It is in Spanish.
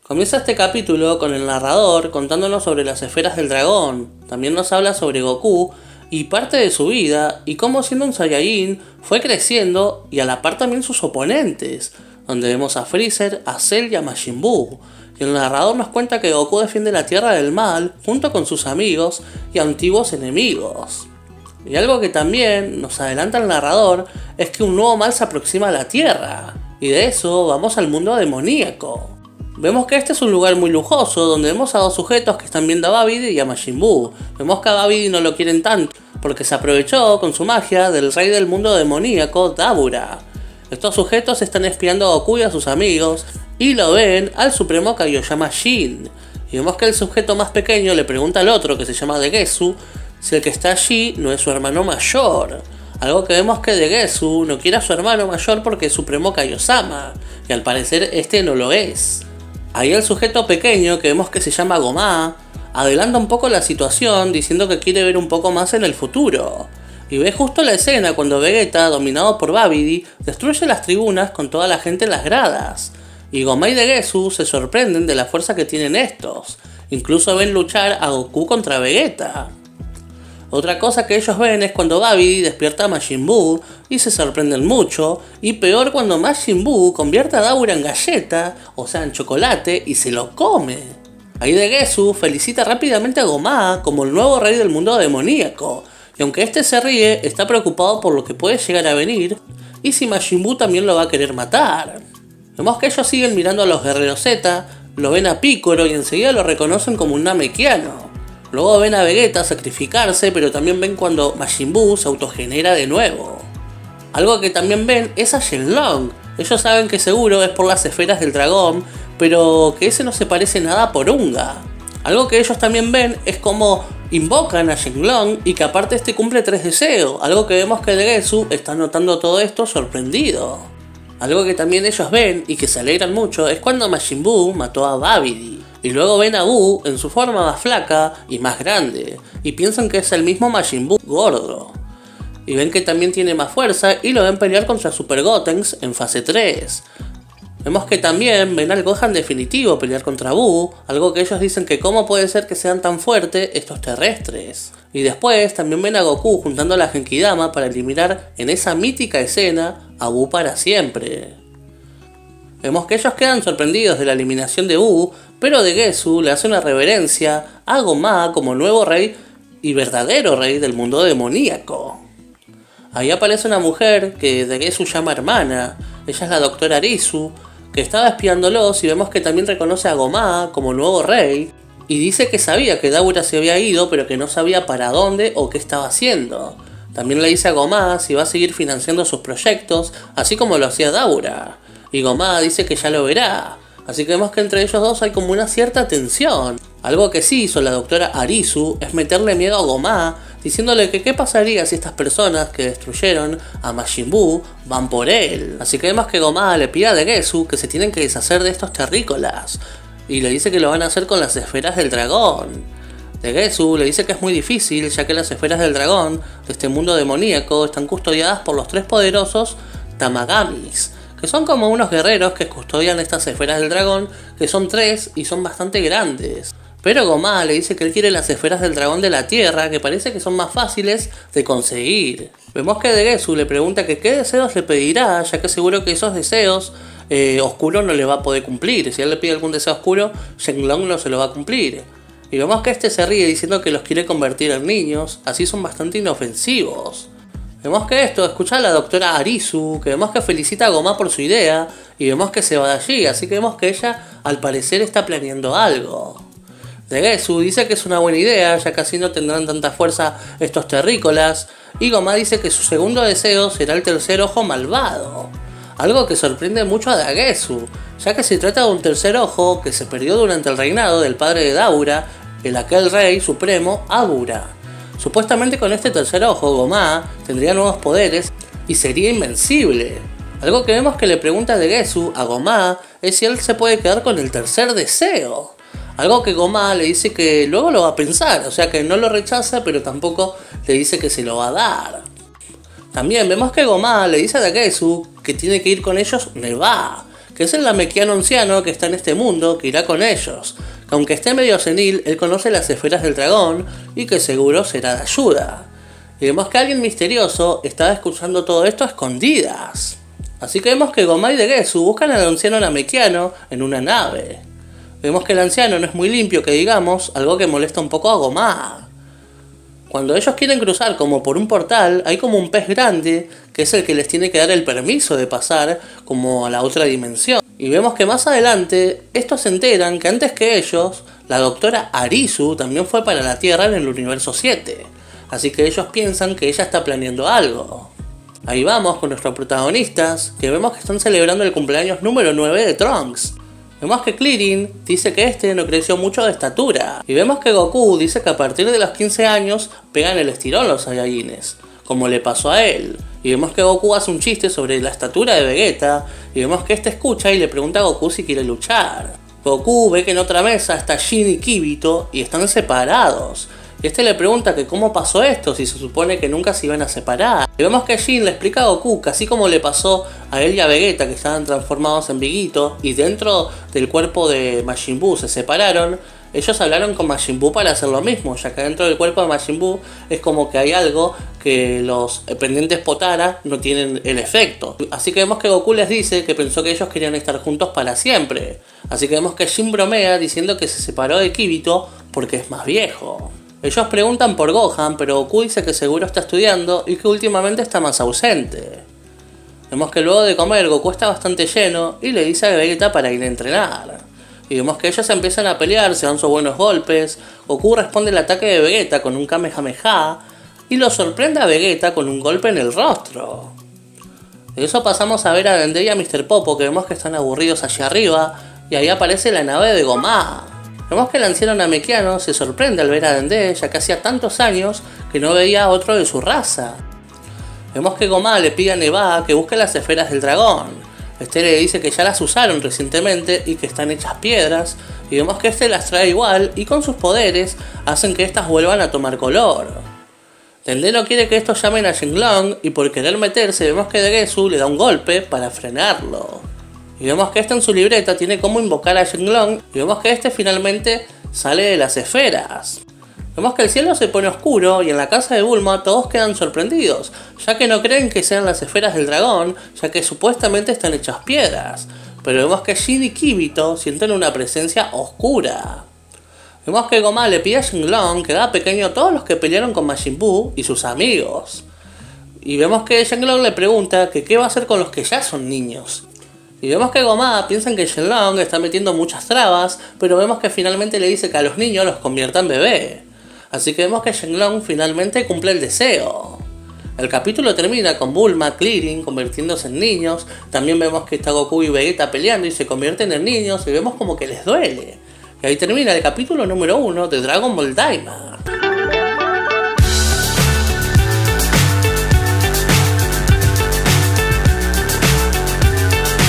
Comienza este capítulo con el narrador contándonos sobre las esferas del dragón. También nos habla sobre Goku y parte de su vida y cómo siendo un Saiyajin fue creciendo y a la par también sus oponentes, donde vemos a Freezer, a Cell y a Majin Buu. Y el narrador nos cuenta que Goku defiende la Tierra del Mal junto con sus amigos y antiguos enemigos. Y algo que también nos adelanta el narrador es que un nuevo mal se aproxima a la Tierra. Y de eso vamos al mundo demoníaco. Vemos que este es un lugar muy lujoso, donde vemos a dos sujetos que están viendo a Babidi y a Majin Buu. Vemos que a Babidi no lo quieren tanto, porque se aprovechó con su magia del rey del mundo demoníaco, Dabura. Estos sujetos están espiando a Goku y a sus amigos, y lo ven al supremo Kaiosama Jin. Y vemos que el sujeto más pequeño le pregunta al otro, que se llama Degesu, si el que está allí no es su hermano mayor. Algo que vemos que Degesu no quiere a su hermano mayor porque es supremo Kaiosama, y al parecer este no lo es. Ahí el sujeto pequeño, que vemos que se llama Gomá, adelanta un poco la situación diciendo que quiere ver un poco más en el futuro. Y ve justo la escena cuando Vegeta, dominado por Babidi, destruye las tribunas con toda la gente en las gradas. Y Gomá y Degesu se sorprenden de la fuerza que tienen estos. Incluso ven luchar a Goku contra Vegeta. Otra cosa que ellos ven es cuando Babidi despierta a Majin Buu y se sorprenden mucho, y peor cuando Majin Buu convierte a Dabura en galleta, o sea en chocolate, y se lo come. Ahí Degesu felicita rápidamente a Gomá como el nuevo rey del mundo demoníaco, y aunque este se ríe, está preocupado por lo que puede llegar a venir, y si Majin Buu también lo va a querer matar. Vemos que ellos siguen mirando a los guerreros Z, lo ven a Piccolo y enseguida lo reconocen como un Namekiano. Luego ven a Vegeta sacrificarse, pero también ven cuando Majin Buu se autogenera de nuevo. Algo que también ven es a Shenlong. Ellos saben que seguro es por las esferas del dragón, pero que ese no se parece nada a Porunga. Algo que ellos también ven es como invocan a Shenlong y que aparte este cumple 3 deseos. Algo que vemos que Degesu está notando todo esto sorprendido. Algo que también ellos ven y que se alegran mucho es cuando Majin Buu mató a Babidi. Y luego ven a Buu en su forma más flaca y más grande, y piensan que es el mismo Majin Buu gordo. Y ven que también tiene más fuerza y lo ven pelear contra Super Gotenks en fase 3. Vemos que también ven al Gohan definitivo pelear contra Buu, algo que ellos dicen que cómo puede ser que sean tan fuertes estos terrestres. Y después también ven a Goku juntando a la Genkidama para eliminar en esa mítica escena a Buu para siempre. Vemos que ellos quedan sorprendidos de la eliminación de Buu, pero Degesu le hace una reverencia a Gomá como nuevo rey y verdadero rey del mundo demoníaco. Ahí aparece una mujer que Degesu llama hermana, ella es la doctora Arisu, que estaba espiándolos y vemos que también reconoce a Gomá como nuevo rey, y dice que sabía que Dabura se había ido pero que no sabía para dónde o qué estaba haciendo. También le dice a Gomá si va a seguir financiando sus proyectos, así como lo hacía Dabura. Y Gomá dice que ya lo verá, así que vemos que entre ellos dos hay como una cierta tensión. Algo que sí hizo la doctora Arisu es meterle miedo a Gomá, diciéndole que qué pasaría si estas personas que destruyeron a Majin Buu van por él. Así que vemos que Gomá le pide a Degesu que se tienen que deshacer de estos terrícolas, y le dice que lo van a hacer con las esferas del dragón. Degesu le dice que es muy difícil, ya que las esferas del dragón de este mundo demoníaco están custodiadas por los 3 poderosos Tamagamis, que son como unos guerreros que custodian estas esferas del dragón, que son 3 y son bastante grandes. Pero Gomá le dice que él quiere las esferas del dragón de la tierra, que parece que son más fáciles de conseguir. Vemos que Degesu le pregunta que qué deseos le pedirá, ya que seguro que esos deseos oscuros no le va a poder cumplir. Si él le pide algún deseo oscuro, Shenlong no se lo va a cumplir. Y vemos que este se ríe diciendo que los quiere convertir en niños, así son bastante inofensivos. Vemos que esto escucha a la doctora Arisu, que vemos que felicita a Gomá por su idea, y vemos que se va de allí, así que vemos que ella al parecer está planeando algo. Degesu dice que es una buena idea, ya que así no tendrán tanta fuerza estos terrícolas, y Gomá dice que su segundo deseo será el tercer ojo malvado. Algo que sorprende mucho a Degesu, ya que se trata de un tercer ojo que se perdió durante el reinado del padre de Dabura, el aquel rey supremo Abura. Supuestamente con este tercer ojo, Gomá tendría nuevos poderes y sería invencible. Algo que vemos que le pregunta a Degesu a Gomá es si él se puede quedar con el tercer deseo. Algo que Gomá le dice que luego lo va a pensar, o sea que no lo rechaza, pero tampoco le dice que se lo va a dar. También vemos que Gomá le dice a Degesu que tiene que ir con ellos Neva, que es el Namekiano anciano que está en este mundo, que irá con ellos, que aunque esté medio senil, él conoce las esferas del dragón y que seguro será de ayuda. Y vemos que alguien misterioso estaba escuchando todo esto a escondidas. Así que vemos que Gomá y Degesu buscan al anciano Namekiano en una nave. Vemos que el anciano no es muy limpio, que digamos, algo que molesta un poco a Gomá. Cuando ellos quieren cruzar como por un portal, hay como un pez grande, que es el que les tiene que dar el permiso de pasar como a la otra dimensión. Y vemos que más adelante, estos se enteran que antes que ellos, la doctora Arisu también fue para la Tierra en el universo 7. Así que ellos piensan que ella está planeando algo. Ahí vamos con nuestros protagonistas, que vemos que están celebrando el cumpleaños número 9 de Trunks. Vemos que Kirin dice que este no creció mucho de estatura. Y vemos que Goku dice que a partir de los 15 años pegan el estirón los Saiyajines, como le pasó a él. Y vemos que Goku hace un chiste sobre la estatura de Vegeta. Y vemos que este escucha y le pregunta a Goku si quiere luchar. Goku ve que en otra mesa está Jin y Kibito y están separados. Y este le pregunta que cómo pasó esto, si se supone que nunca se iban a separar. Y vemos que Jin le explica a Goku que así como le pasó a él y a Vegeta, que estaban transformados en Viguito y dentro del cuerpo de Majin Buu se separaron, ellos hablaron con Majin Buu para hacer lo mismo, ya que dentro del cuerpo de Majin Buu es como que hay algo que los pendientes Potara no tienen el efecto. Así que vemos que Goku les dice que pensó que ellos querían estar juntos para siempre. Así que vemos que Jin bromea diciendo que se separó de Kibito porque es más viejo. Ellos preguntan por Gohan, pero Goku dice que seguro está estudiando y que últimamente está más ausente. Vemos que luego de comer Goku está bastante lleno y le dice a Vegeta para ir a entrenar. Y vemos que ellos empiezan a pelear, se dan sus buenos golpes. Goku responde el ataque de Vegeta con un Kamehameha y lo sorprende a Vegeta con un golpe en el rostro. De eso pasamos a ver a Dende y a Mr. Popo, que vemos que están aburridos allá arriba, y ahí aparece la nave de Gomá. Vemos que el anciano Namekiano se sorprende al ver a Dende, ya que hacía tantos años que no veía a otro de su raza. Vemos que Gomá le pide a Neva que busque las esferas del dragón. Este le dice que ya las usaron recientemente y que están hechas piedras, y vemos que este las trae igual y con sus poderes hacen que estas vuelvan a tomar color. Dende no quiere que estos llamen a Shenlong y por querer meterse vemos que Degesu le da un golpe para frenarlo. Y vemos que este en su libreta tiene cómo invocar a Shenlong y vemos que este finalmente sale de las esferas. Vemos que el cielo se pone oscuro y en la casa de Bulma todos quedan sorprendidos, ya que no creen que sean las esferas del dragón, ya que supuestamente están hechas piedras. Pero vemos que Jin y Kibito sienten una presencia oscura. Vemos que Gomá le pide a Shenlong que haga pequeño a todos los que pelearon con Majin Buu y sus amigos. Y vemos que Shenlong le pregunta que qué va a hacer con los que ya son niños. Y vemos que Gomá piensa que Shenlong está metiendo muchas trabas, pero vemos que finalmente le dice que a los niños los convierta en bebé. Así que vemos que Shenlong finalmente cumple el deseo. El capítulo termina con Bulma, Kirin convirtiéndose en niños. También vemos que está Goku y Vegeta peleando y se convierten en niños y vemos como que les duele. Y ahí termina el capítulo número 1 de Dragon Ball Daima.